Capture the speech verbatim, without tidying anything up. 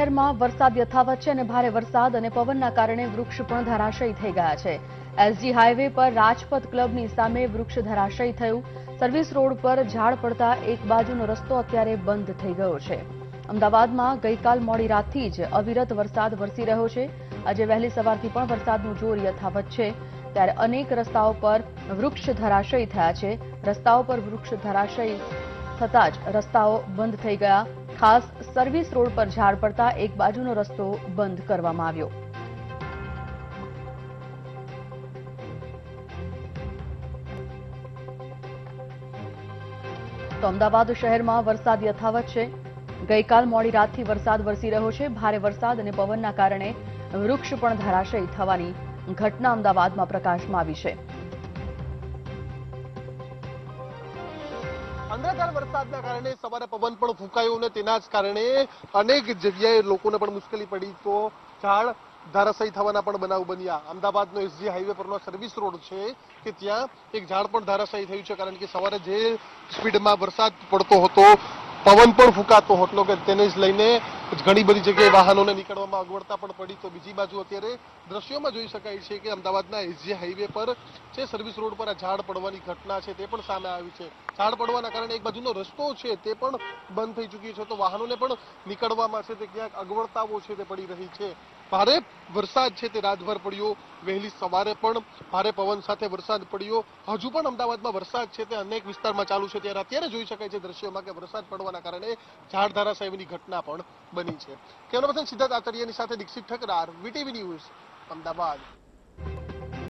શહેરમાં વરસાદ યથાવત છે અને ભારે વરસાદ અને પવનના કારણે વૃક્ષ પણ ધરાશયી થઈ ગયા છે। એસજી હાઈવે પર રાજપથ ક્લબની સામે વૃક્ષ ધરાશયી થયું। સર્વિસ રોડ પર ઝાડ પડતા એક બાજુનો રસ્તો અત્યારે બંધ થઈ ગયો છે। અમદાવાદમાં ગઈકાલ મોડી રાતથી જ અવિરત વરસાદ વરસી રહ્યો છે। આજે વહેલી સવારથી પણ વરસાદનું જોર યથાવત છે, ત્યારે અનેક રસ્તાઓ પર વૃક્ષ ધરાશયી થયા છે। રસ્તાઓ પર વૃક્ષ ધરાશયી થતાં જ રસ્તાઓ બંધ થઈ ગયા। ખાસ સર્વિસ રોડ પર ઝાડ પડતા એક બાજુનો રસ્તો બંધ કરવામાં આવ્યો। તો અમદાવાદ શહેરમાં વરસાદ યથાવત છે। ગઈકાલ મોડી રાતથી વરસાદ વરસી રહ્યો છે। ભારે વરસાદ અને પવનના કારણે વૃક્ષ પણ ધરાશયી થવાની ઘટના અમદાવાદમાં પ્રકાશમાં આવી છે। અનરાધાર વરસાદના કારણે સવારે પવન પણ ફૂંકાયો અને તેના જ કારણે અનેક જગ્યાએ લોકોને પણ મુશ્કેલી પડી, તો ઝાડ ધરાશયી થવાના પણ બનાવ બન્યા। અમદાવાદનો એસજી હાઈવે પરનો સર્વિસ રોડ છે કે ત્યાં એક ઝાડ પણ ધરાશયી થયું છે, કારણ કે સવારે જે સ્પીડમાં વરસાદ પડતો હતો, પવન પણ ફૂંકાતો હતો કે તેને જ લઈને ઘણી બધી જગ્યાએ વાહનોને નીકળવામાં અગવડતા પણ પડી। તો બીજી બાજુ અત્યારે દ્રશ્યોમાં જોઈ શકાય છે કે અમદાવાદના એસજી હાઈવે પર જે સર્વિસ રોડ પર આ ઝાડ પડવાની ઘટના છે તે પણ સામે આવી છે। ઝાડ પડવાના કારણે એક બાજુનો રસ્તો છે તે પણ બંધ થઈ ચૂક્યો છે, તો વાહનોને પણ નીકળવામાં છે તે ક્યાંક અગવડતાઓ છે તે પડી રહી છે। ભારે વરસાદ છે તે રાતભર પડ્યો, વહેલી સવારે પણ ભારે પવન સાથે વરસાદ પડ્યો। હજુ પણ અમદાવાદમાં વરસાદ છે તે અનેક વિસ્તારમાં ચાલુ છે, ત્યારે અત્યારે જોઈ શકાય છે દ્રશ્યોમાં કે વરસાદ પડવાના કારણે ઝાડ ધરાશાયીની ઘટના પણ બની છે। કેમેરા પર્સન સિદ્ધાર્થ આચાર્યની સાથે દીક્ષિત ઠકરાર, વીટીવી ન્યૂઝ, અમદાવાદ।